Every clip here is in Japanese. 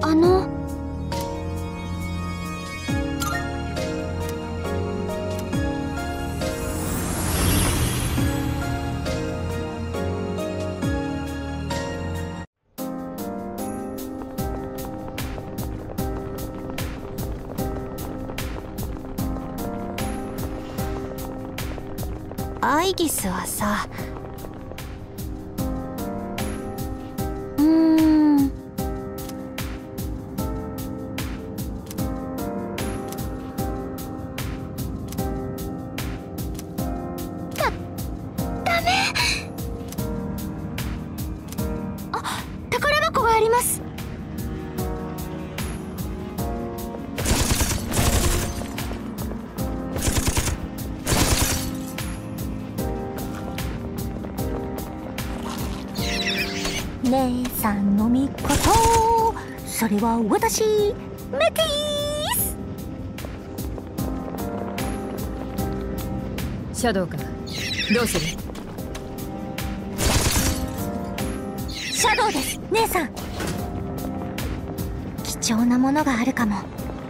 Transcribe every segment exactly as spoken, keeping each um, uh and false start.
あのアイギスはさ、うーんだダメ。あ、宝箱があります。姉さんの味方、それは私メティス。 シャドウか、どうする？ シャドウです、姉さん。貴重なものがあるかも。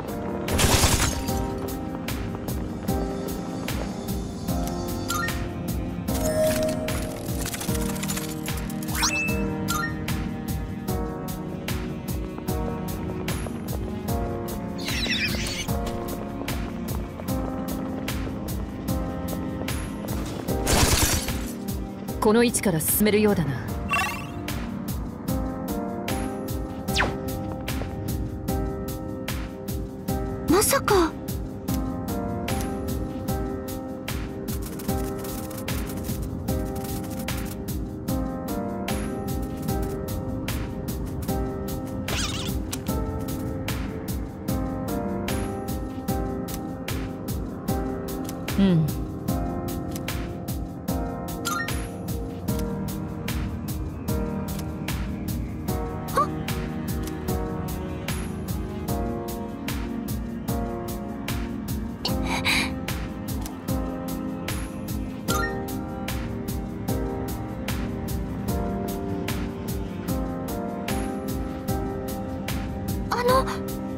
この位置から進めるようだな。 まさか。 うん。 あの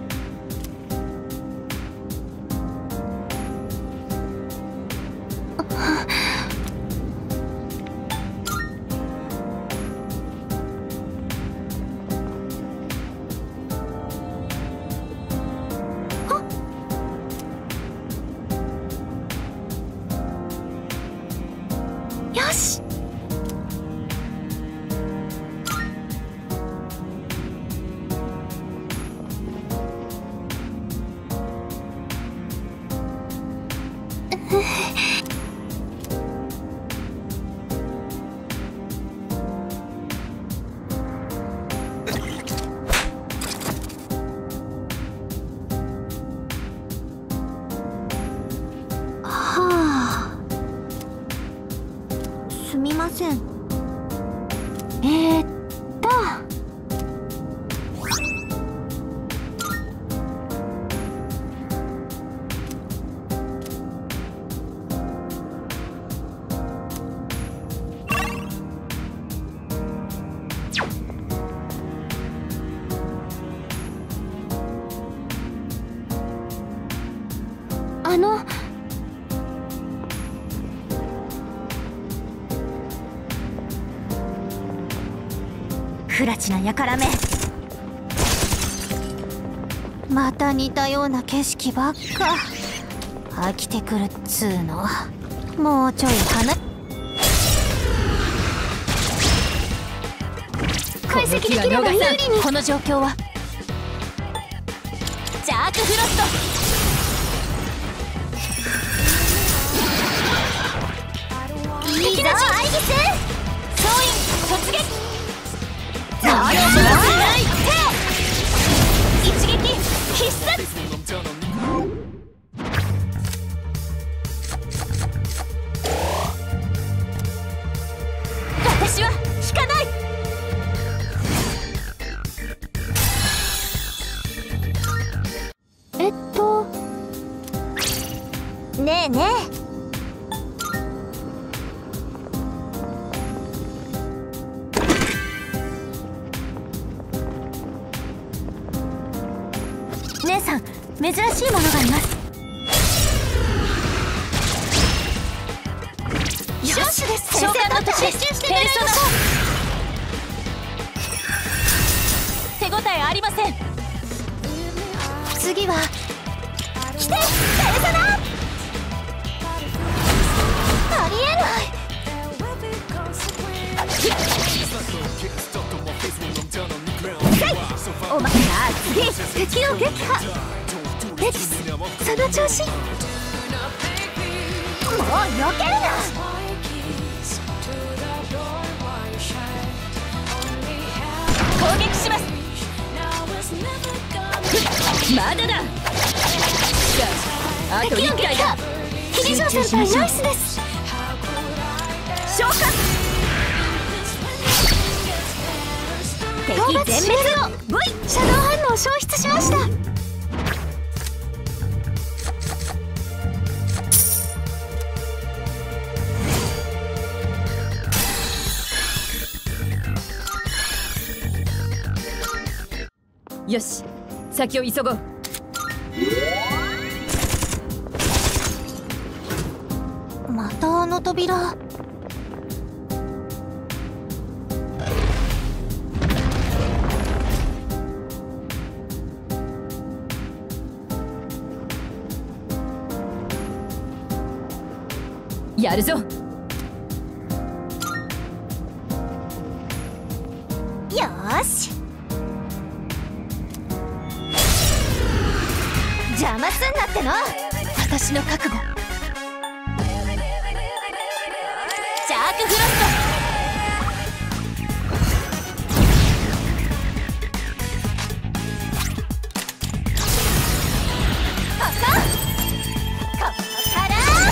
よし。はあ、すみません。えー、っとあの不埒な輩め、また似たような景色ばっか。飽きてくるっつーの。もうちょい離解析できれば有利に。この状況はジャークフロスト。いいぞアイギス。総員突撃。ザーヨーブラスナイト。一撃必殺。私は引かない。えっとねえねえ、 姉さん、珍しいものがあります。よしです。召喚の時です。ペルソナ。手応えありません。次は来て、ペルソナ。ありえない。おまけだ。次、敵を撃破。レティス、その調子。もう避けるな。攻撃します。 まだだ。あといっかいだ。 桐城先輩、ナイスです。召喚。敵全滅を V シャドウ反応消失しました。 よし、先を急ごう。 またあの扉。 やるぞ。 よーし。邪魔すんなっての。私の覚悟。ジャークフロスト。ここここから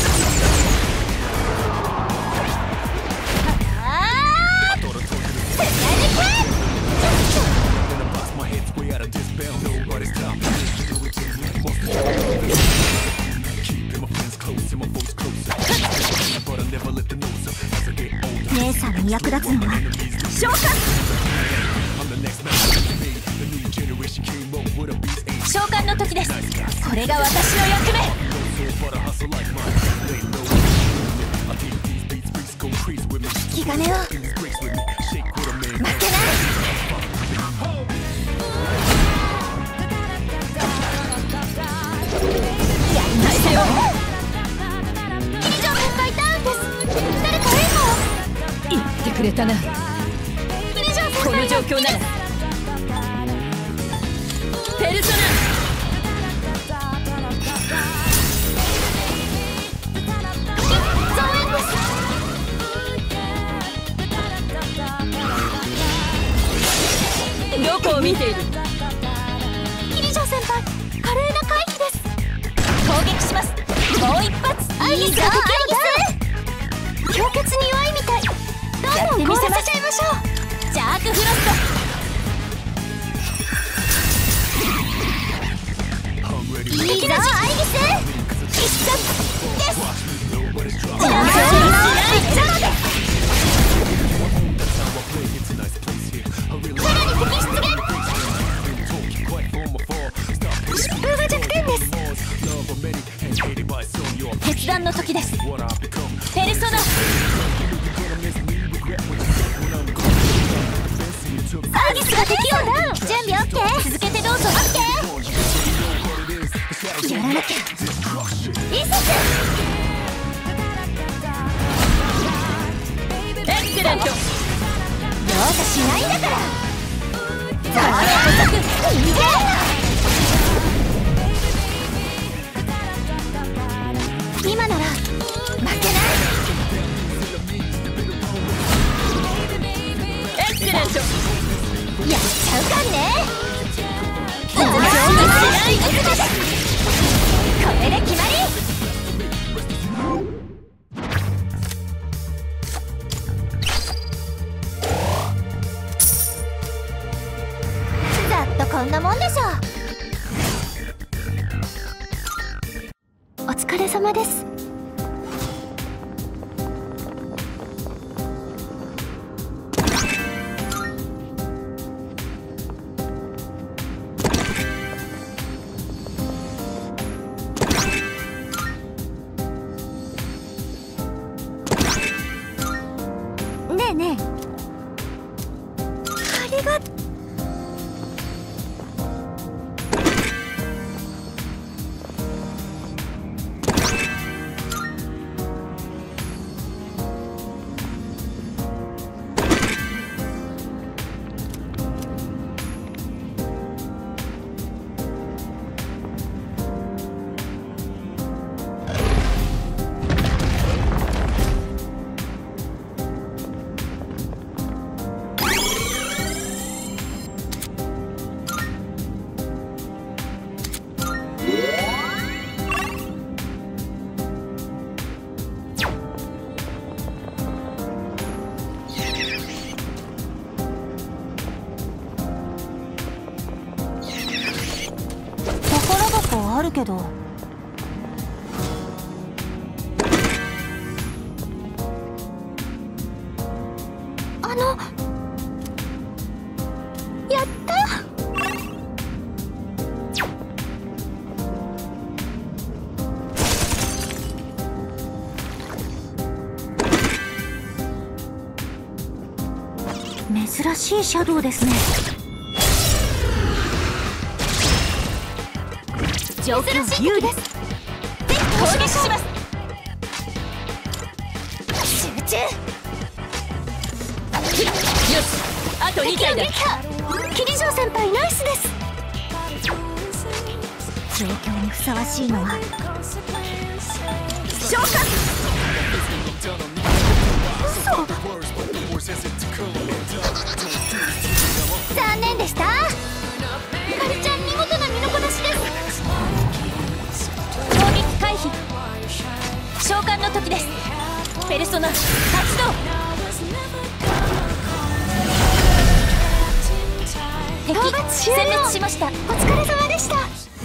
姉さんに役立つのは召喚。召喚の時です。これが私の役目。引き金を負けない。やりましたよ。桐城先輩ダウンです。誰か援護を。 言ってくれたな。 桐城先輩この状況ならペルソナ。 増援です。 どこを見ている。 桐城先輩、華麗な回避です。攻撃します。もう一発。アイギスが敵をダウン。氷結に弱いみたい。どんどん凍らせちゃいましょう。ジャークフロスト。いいぞ、アイギス。必殺です。ジャークフロスト。さらに敵出現。疾風が弱点です。決断の時です。ペルソナ。アーギスが敵をダウン。準備 OK。 続けてどうぞ。 OK。 やらなきゃ。リセス。 エクセレント。 どうかしないんだから。さあ、逃げるな。今なら負けない。 エクセレント。 やっちゃうかんね。これで決まり。ざっとこんなもんでしょう。お疲れ様です。 りがあるけど、あのやった珍しいシャドウですね。状況有利です。攻撃します。集中。 よし、あとにかいだ。 桐城先輩ナイスです。状況にふさわしいのは召喚。嘘。残念でした。ひかりちゃん見事な身のこなしです。攻撃回避。召喚の時です。ペルソナ発動。敵殲滅しました。お疲れ様でした。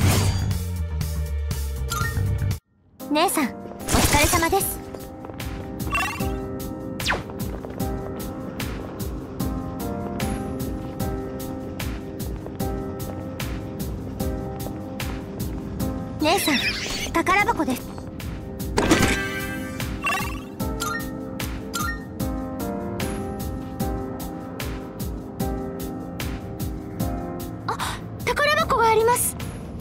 姉さんお疲れ様です。姉さん宝箱です。あ、宝箱があります。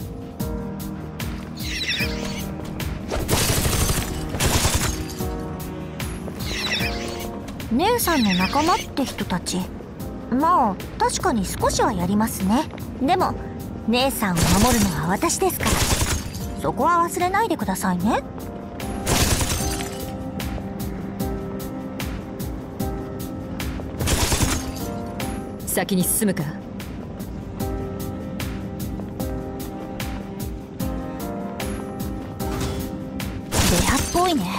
姉さんの仲間って人たち、まあ確かに少しはやりますね。でも姉さんを守るのは私ですから、そこは忘れないでくださいね。 先に進むか。 レアっぽいね。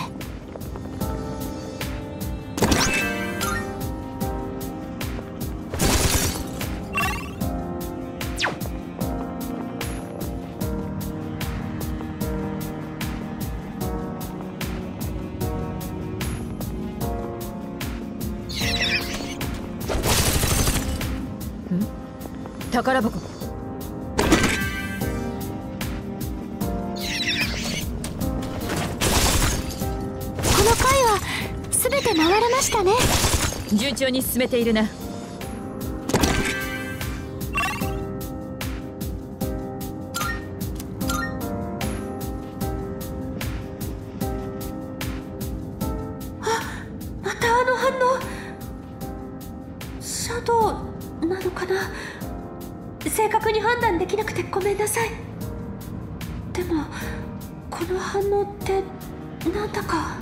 宝箱。この回は全て回れましたね。 順調に進めているな。 あ、またあの反応。シャドウなのかな。正確に判断できなくてごめんなさい。でもこの反応ってなんだか。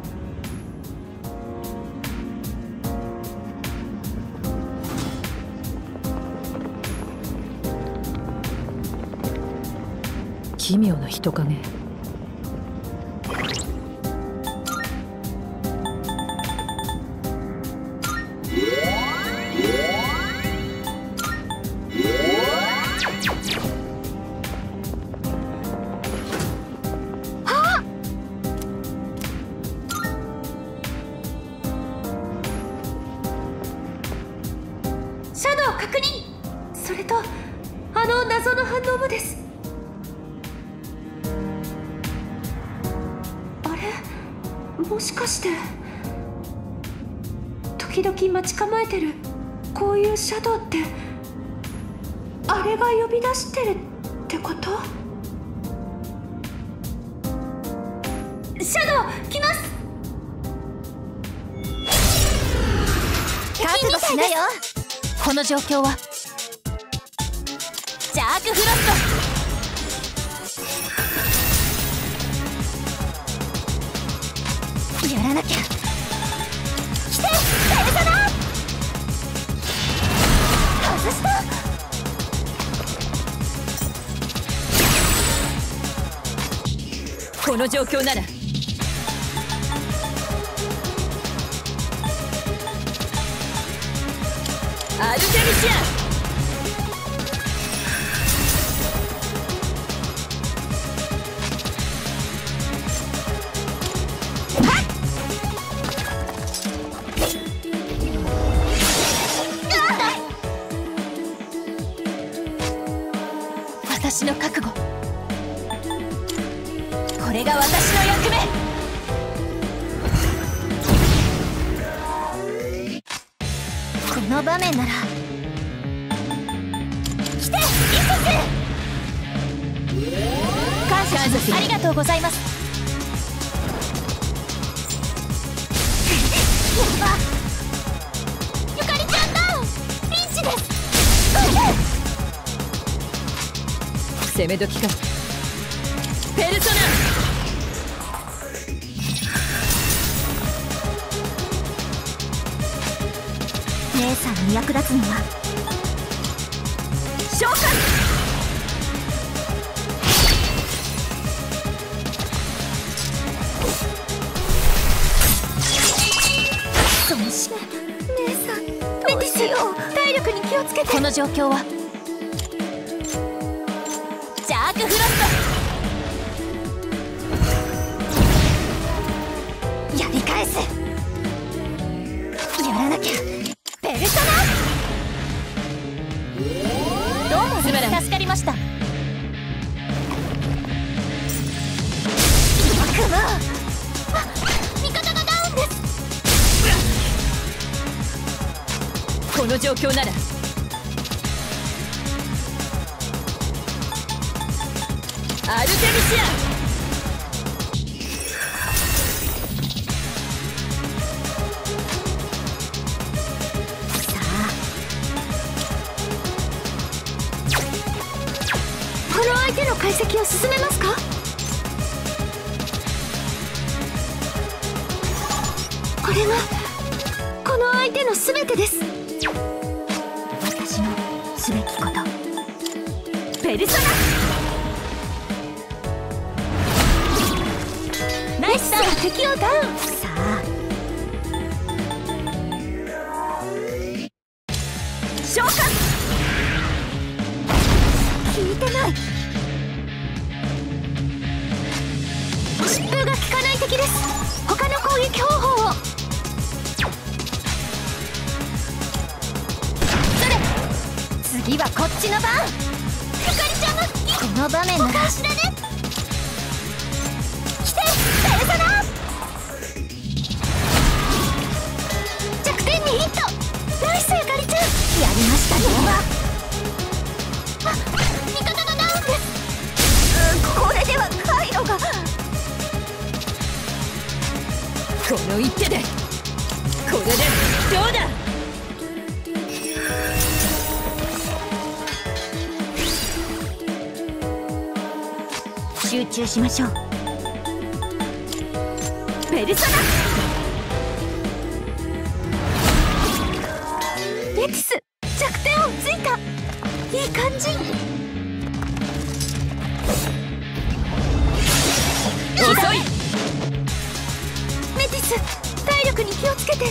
奇妙な人影。 シャドウ確認。それとあの謎の反応もです。あれ、もしかして時々待ち構えてるこういうシャドウってあれが呼び出してるってこと？シャドウ来ます。覚悟しなよ。この状況はジャークフロスト。やらなきゃ。来てペルソナ。外した。 この状況ならアルテミシア。 私の覚悟、これが私の役目。この場面なら。来てリセス。感謝します。ありがとうございます。やば、ゆかりちゃんダウン。ピンチです。 攻め時か。ペルソナ。 姉さんに役立つのは召喚。損失。姉さんメティスよ、体力に気をつけて。この状況はジャークフロスト。やり返す。やらなきゃ。ペルソナ。どうも助かりました。悪魔。あ、味方がダウンです。 この状況ならアルテミシア。 相手の解析を進めますか？これがこの相手の全てです。私のすべきこと。ペルソナ。ナイスだ。敵をダウン。さあ召喚。効いてない。疾風が効かない敵です。他の攻撃方法を。それ。次はこっちの番。ゆかりちゃんがこの場面ならお返しだね。来てペルソナ。弱点にヒット。ナイスゆかりちゃん。やりましたね。あ、味方がダウンです。これでは回路が。 この一手でこれでどうだ。 集中しましょう。ペルソナ。メティス、弱点をついた。いい感じ。 遅い。 メティス、体力に気をつけて。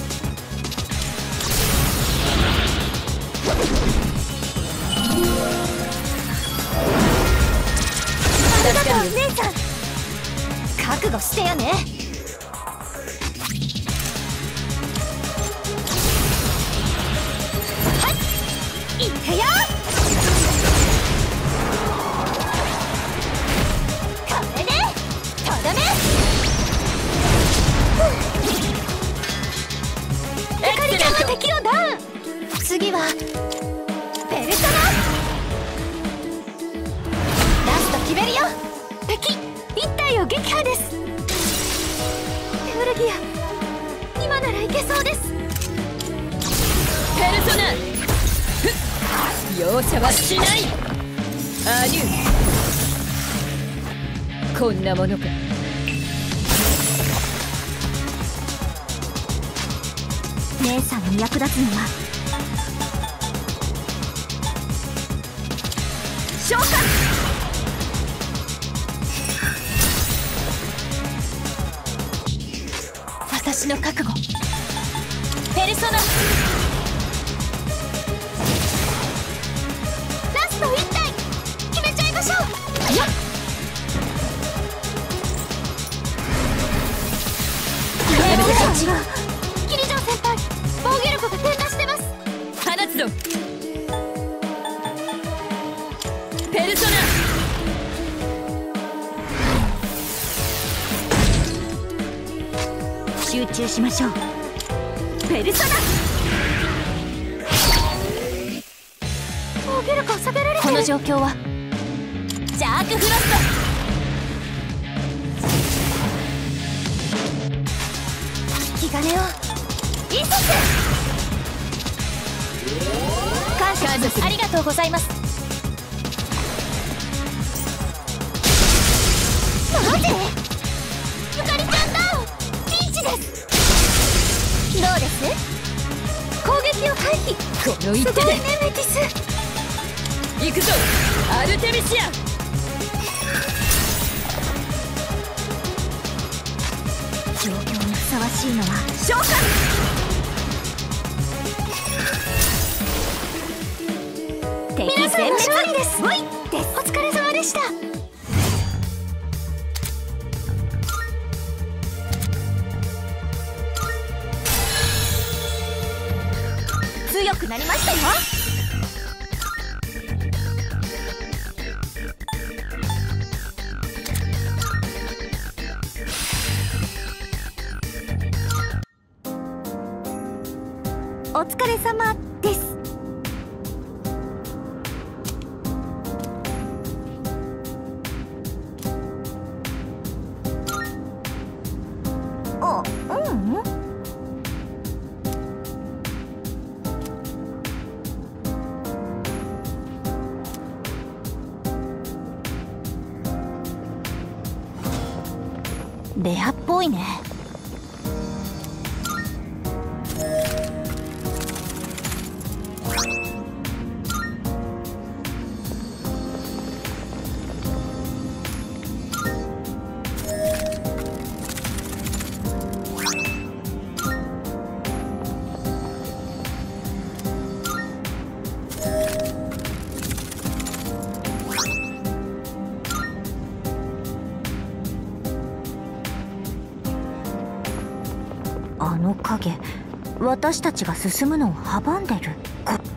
ありがとう姉さん。覚悟してよね。はい、いくよ。これでとどめ。ゆかりちゃんの敵をダウン。 ペルソナラスト決めるよ。敵一体を撃破です。エウルギア今ならいけそうです。 ペルソナ容赦はしない。アニューこんなものか。 姉さんに役立つのは召喚。私の覚悟。ペルソナラストいち体決めちゃいましょう。よっやめてこっち。 キリジョン先輩防御力が低下してます。 放つぞペルソナ。 集中しましょう。ペルソナ防御力を下げられてる。この状況はジャークフロスト。引き金をインセス感謝です。ありがとうございます。マジゆかりちゃんダウン。ピンチです。どうです攻撃を回避。 この一手ですごいねメティス。 行くぞアルテミシア。 状況にふさわしいのは召喚。敵全滅勝利です。Vです。お疲れ様でした。強くなりましたよ。お疲れ様です。あ、うん。レアっぽいね。あの影、私たちが進むのを阻んでる。こ